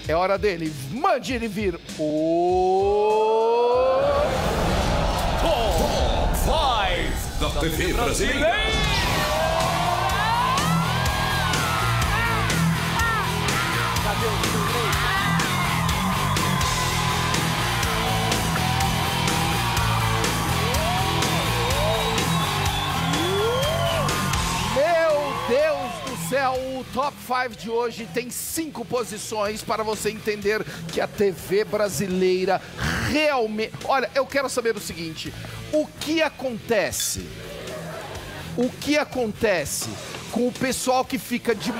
É hora dele. Mande ele vir. O... Top 5 da TV brasileira. O Top 5 de hoje tem 5 posições para você entender que a TV brasileira realmente... Olha, eu quero saber o seguinte, o que acontece? O que acontece com o pessoal que fica de...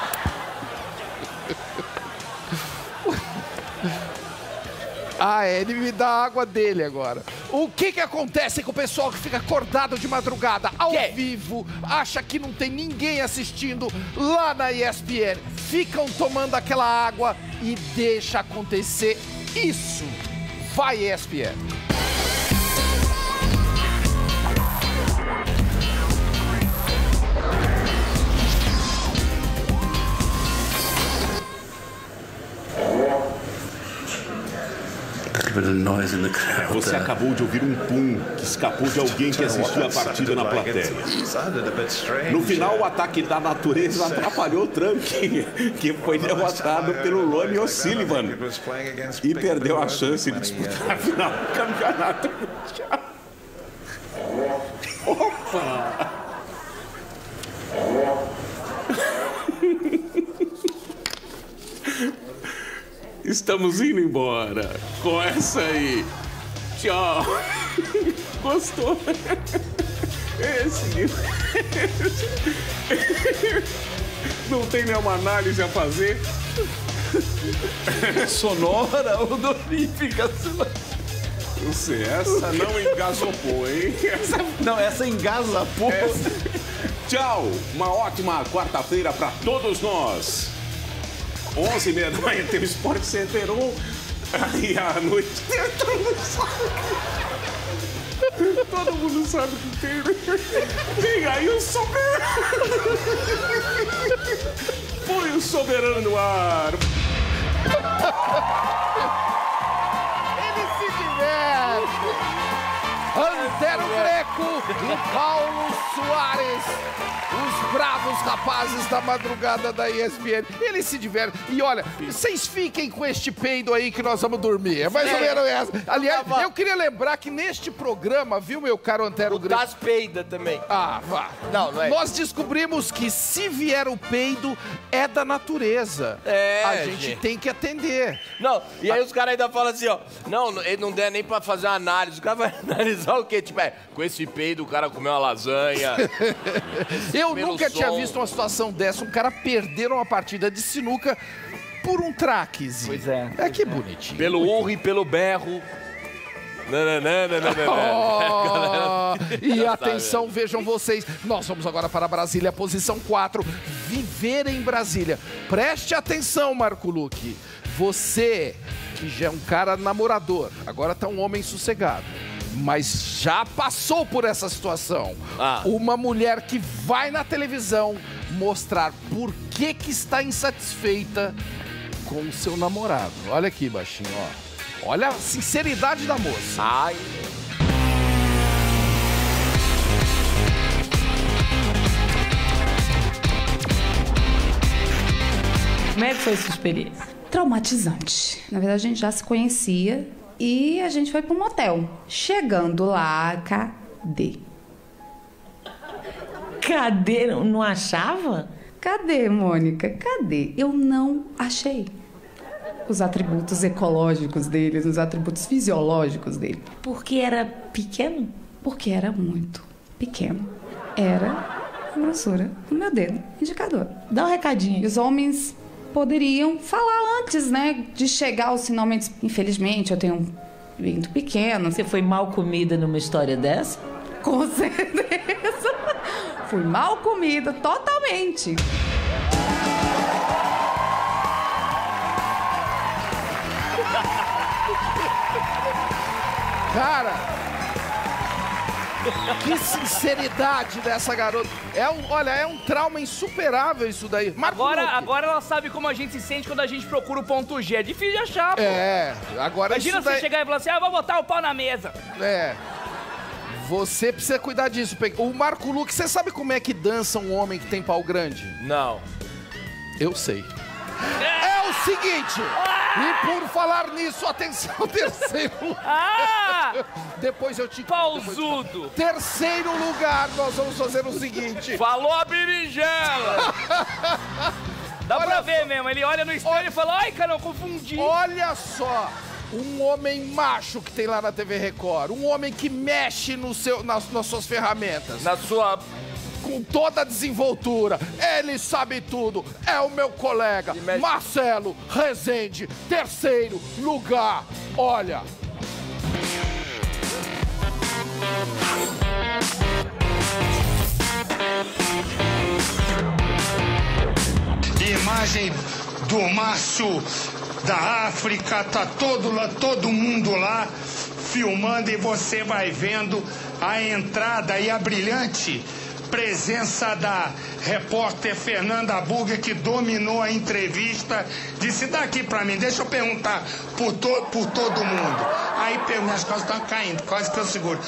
Ah, ele me dá a água dele agora. O que acontece com o pessoal que fica acordado de madrugada, ao vivo, acha que não tem ninguém assistindo lá na ESPN? Ficam tomando aquela água e deixa acontecer isso. Vai, ESPN. Você acabou de ouvir um pum que escapou de alguém que assistiu a partida na plateia. No final, o ataque da natureza atrapalhou o Trump, que foi derrotado pelo Lonnie O'Sullivan e perdeu a chance de disputar a final do campeonato mundial. Opa! Estamos indo embora com essa aí. Tchau. Gostou? Esse não tem nenhuma análise a fazer. Sonora ou donífica? Não sei, essa não engasopou, hein? Essa engasapou. Tchau. Uma ótima quarta-feira para todos nós. 11h30 da manhã tem o Sport Center 1. Aí à noite todo mundo sabe o que tem. Vem aí o soberano. Põe o soberano no ar. Ele se diverte. Antero Greco e Paulo Soares, os bravos rapazes da madrugada da ESPN. Eles se divertem. E olha, vocês fiquem com este peido aí que nós vamos dormir. É mais ou menos essa. Aliás, eu queria lembrar que neste programa, viu, meu caro Antero Greco? Das peida também. Ah, vá. Não é. Nós descobrimos que se vier o peido, é da natureza. A gente tem que atender. Não, e aí os caras ainda falam assim, ó. Não, ele não der nem pra fazer uma análise. O cara vai analisar o quê? Tipo, com esse peido o cara comeu uma lasanha. Eu nunca tinha visto uma situação dessa. Um cara perder uma partida de sinuca por um traques. Pois é. É que bonitinho. Pelo urro e pelo berro. E atenção, vejam vocês. Nós vamos agora para Brasília, posição 4. Viver em Brasília. Preste atenção, Marco Luque. Você, que já é um cara namorador, agora tá um homem sossegado, mas já passou por essa situação. Uma mulher que vai na televisão mostrar por que está insatisfeita com o seu namorado. Olha aqui, baixinho, ó. Olha a sinceridade da moça. Ai. Como é que foi a sua experiência? Traumatizante. Na verdade, a gente já se conhecia e a gente foi para um motel. Chegando lá, cadê? Cadê? Não achava? Cadê, Mônica? Cadê? Eu não achei os atributos ecológicos deles, os atributos fisiológicos dele. Porque era pequeno? Porque era muito pequeno. Era a grossura do meu dedo indicador. Dá um recadinho. Os homens poderiam falar antes, né, de chegar aos finalmente. Infelizmente, eu tenho um pinto pequeno. Você foi mal comida numa história dessa? Com certeza. Fui mal comida, totalmente. Cara, Que sinceridade dessa garota. Olha, é um trauma insuperável isso daí. Agora ela sabe como a gente se sente quando a gente procura o ponto G. É difícil de achar, pô. Agora imagina você chegar e falar assim, vou botar o pau na mesa. Você precisa cuidar disso. O Marco Luque, você sabe como é que dança um homem que tem pau grande? Não. Eu sei. É o seguinte, e por falar nisso, atenção, terceiro lugar. Depois eu te... Pausudo. Terceiro lugar, nós vamos fazer o seguinte. Falou a berinjela. Dá pra ver mesmo, ele olha no espelho e fala, ai, cara, eu confundi. Olha só, um homem macho que tem lá na TV Record, um homem que mexe nas suas ferramentas. Na sua... Com toda a desenvoltura, ele sabe tudo, é o meu colega, Marcelo Rezende, terceiro lugar, olha. Imagem do Márcio da África, tá todo mundo lá filmando e você vai vendo a entrada e a brilhante presença da repórter Fernanda Burger, que dominou a entrevista, disse, dá aqui pra mim, deixa eu perguntar por todo mundo. Aí minhas costas estão caindo, quase que eu seguro.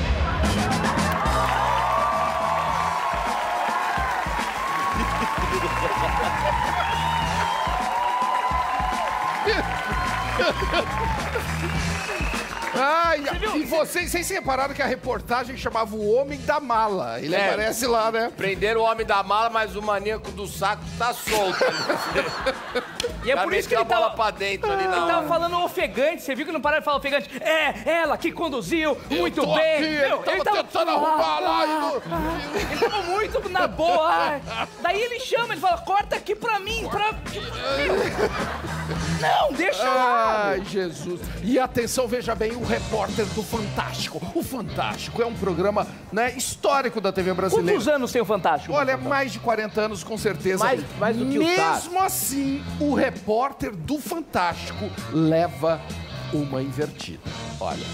E vocês se repararam que a reportagem chamava o Homem da Mala. Ele aparece lá, né? Prenderam o Homem da Mala, mas o maníaco do saco tá solto. E é por isso que ele tava pra dentro ali na hora. Ele tava falando ofegante, você viu que não pararam de falar ofegante? Ela que conduziu muito bem. Ele tava tentando arrumar lá. Ele tava muito na boa. Daí ele chama, ele fala, corta aqui pra mim. Não, deixa lá. Ai, Jesus. E atenção, veja bem, o repórter do Fantástico. O Fantástico é um programa, né, histórico da TV brasileira. Quantos anos tem o Fantástico? Olha, mais de 40 anos, com certeza. Mais do que o Tato. Mesmo assim, o repórter do Fantástico leva uma invertida. Olha.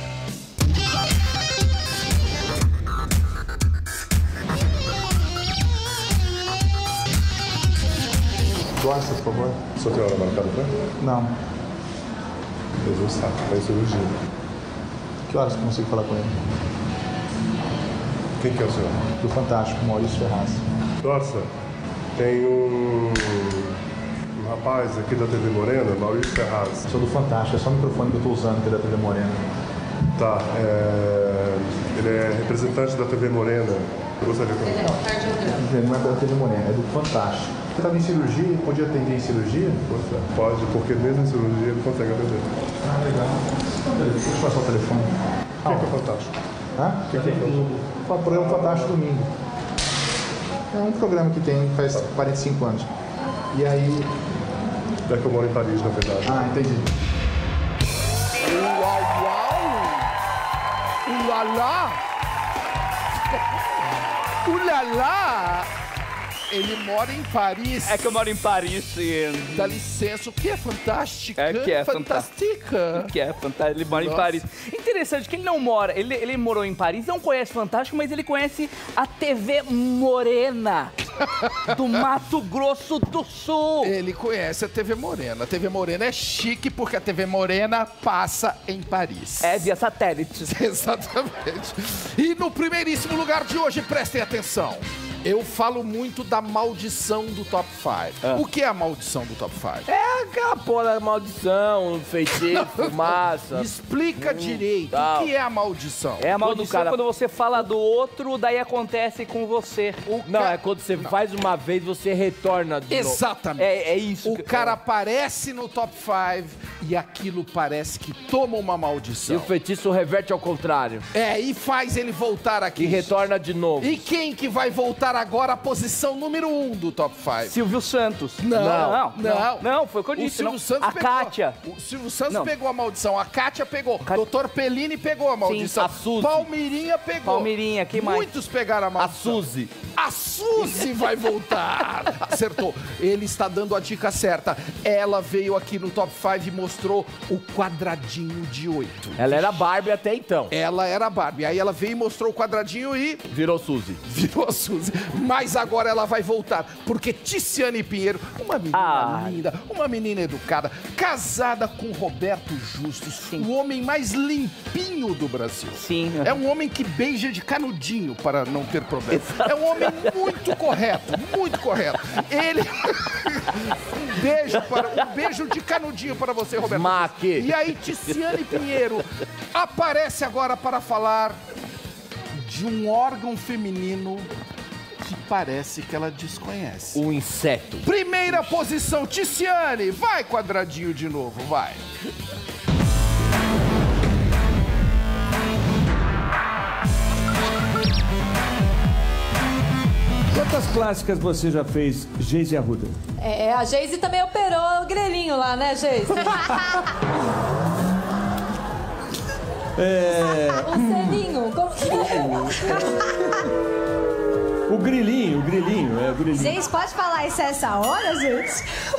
Gosta, por favor? O senhor tem hora marcada pra? Não. Jesus sabe, vai cirurgia. Que horas eu consigo falar com ele? Quem que é o senhor? Do Fantástico, Maurício Ferraz. Nossa, tem um rapaz aqui da TV Morena, Maurício Ferraz. Sou do Fantástico, é só o microfone que eu tô usando aqui da TV Morena. Tá, ele é representante da TV Morena. Eu gostaria de falar. Não é da TV Morena, é do Fantástico. Você estava em cirurgia, podia atender em cirurgia? Pode, porque mesmo em cirurgia ele consegue atender. Ah, legal. Deixa eu passar o telefone. O que é Fantástico? O que é Fantástico? O programa Fantástico Domingo. É um programa que faz 45 anos. E aí... É que eu moro em Paris, na verdade. Ah, entendi. Uau, uau! Ulala! Ulala! Ele mora em Paris. É que eu moro em Paris, sim. Dá licença, o que é Fantástica? É que é Fantástica. Que é Fantástica, ele mora em Paris. Interessante que ele não mora, ele morou em Paris, não conhece Fantástico, mas ele conhece a TV Morena, do Mato Grosso do Sul. Ele conhece a TV Morena. A TV Morena é chique porque a TV Morena passa em Paris. É, via satélite. Exatamente. E no primeiríssimo lugar de hoje, prestem atenção. Eu falo muito da maldição do Top 5. O que é a maldição do Top 5? É aquela porra da maldição, feitiço, fumaça. Explica direito. Tal. O que é a maldição? É a maldição quando você fala do outro, daí acontece com você. Não, é quando você faz uma vez, você retorna de novo. Exatamente. É isso. O cara aparece no Top 5 e aquilo parece que toma uma maldição. E o feitiço reverte ao contrário. É, e faz ele voltar aqui. E retorna de novo. E quem que vai voltar revelar agora a posição número 1 do Top 5. Silvio Santos. Não, foi o que eu disse. O Silvio Santos a pegou. Kátia. O Silvio Santos pegou a maldição. A Kátia pegou. Doutor Pellini pegou a maldição. Sim, a Suzy. Palmeirinha pegou. Palmeirinha, quem mais? Muitos pegaram a maldição. A Suzy. A Suzy vai voltar. Acertou. Ele está dando a dica certa. Ela veio aqui no Top 5 e mostrou o quadradinho de 8. Ela era Barbie até então. Ela era Barbie. Aí ela veio e mostrou o quadradinho e... Virou Suzy. Virou a Suzy. Mas agora ela vai voltar. Porque Tiziane Pinheiro, uma menina linda, uma menina educada, casada com Roberto Justus, o homem mais limpinho do Brasil. Sim. É um homem que beija de canudinho para não ter problema. É um homem muito correto, muito correto. Ele... um beijo de canudinho para você, Roberto. Maque. E aí, Tiziane Pinheiro aparece agora para falar de um órgão feminino que parece que ela desconhece. Um inseto. Primeira posição, Tiziane. Vai, quadradinho de novo, vai. Quantas clássicas você já fez, Geise Arruda? A Geise também operou o grelhinho lá, né, Geise? O selinho. O grilinho. Gente, pode falar isso a essa hora, gente?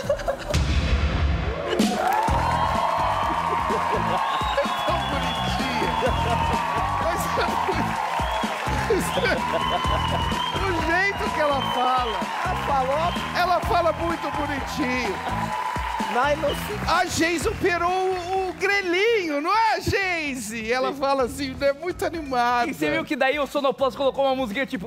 O jeito que ela fala. Ela fala muito bonitinho. A Geise operou o grelhinho, não é, Geise? Ela fala assim, é muito animada. E você viu que daí o Sonoplus colocou uma musiquinha tipo...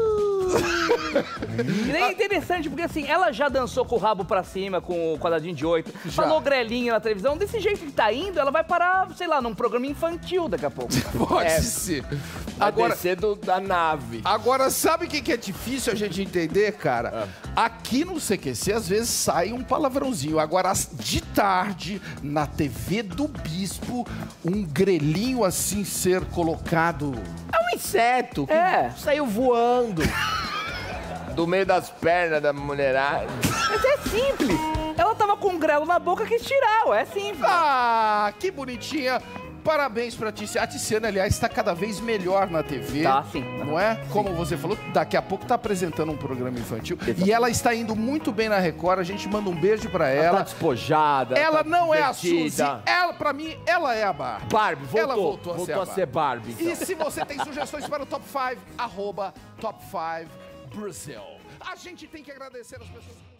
E daí é interessante, porque assim, ela já dançou com o rabo pra cima, com o quadradinho de 8, falou grelinho na televisão. Desse jeito que tá indo, ela vai parar, sei lá, num programa infantil daqui a pouco. Pode ser. Agora, descer da nave. Agora, sabe o que é difícil a gente entender, cara? Aqui no CQC, às vezes, sai um palavrãozinho. Agora, de tarde, na TV do Bispo, um grelhinho assim ser colocado... É um inseto que saiu voando. Do meio das pernas da mulherada. Mas é simples. Ela tava com um grelo na boca, quis tirar, é simples. Ah, que bonitinha. Parabéns pra Tiziane. A Tiziane, aliás, está cada vez melhor na TV. Tá, sim. Não é? Como você falou, daqui a pouco tá apresentando um programa infantil. E ela está indo muito bem na Record. A gente manda um beijo pra ela. Ela tá despojada. Ela tá não divertida. é a Suzy. Ela, pra mim, ela é a Barbie. Barbie, voltou. Ela voltou a ser Barbie. Então. E se você tem sugestões para o Top 5, @Top 5 Brasil. A gente tem que agradecer as pessoas...